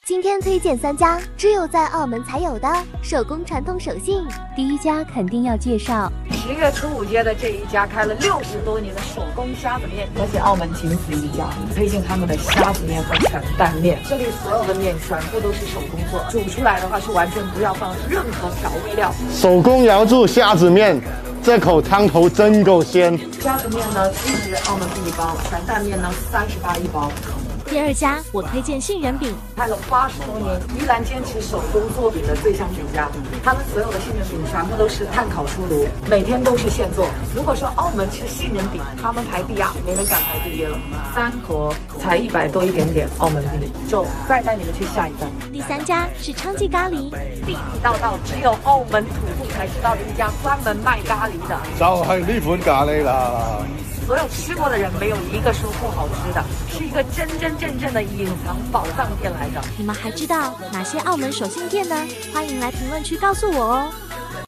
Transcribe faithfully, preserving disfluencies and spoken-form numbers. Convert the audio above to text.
今天推荐三家只有在澳门才有的手工传统手信。 第一家肯定要介绍十月初五街的这一家开了六十多年的手工虾子面，而且澳门仅此一家，推荐他们的虾子面和全蛋面。这里所有的面全部都是手工做，煮出来的话是完全不要放任何调味料。 手工瑶柱虾子面，这口汤头真够鲜。 虾子面呢七十澳门币一包，全蛋面呢三十八一包。 第二家我推荐杏仁饼， 开了八十多年，依然坚持手工做饼的最香饼家。他们所有的杏仁饼全部都是炭烤出炉，每天都是现做。如果说澳门吃杏仁饼，他们排第二，没人敢排第一了。三盒才一百多一点点澳门币，就再带你们去下一站。 第三家是昌记咖喱， 地地道道，只有澳门土著才知道的一家专门卖咖喱的， 就係呢款咖喱啦。 所有吃过的人没有一个说不好吃的，是一个真真正正的隐藏宝藏店来的。 你们还知道哪些澳门手信店呢？欢迎来评论区告诉我哦。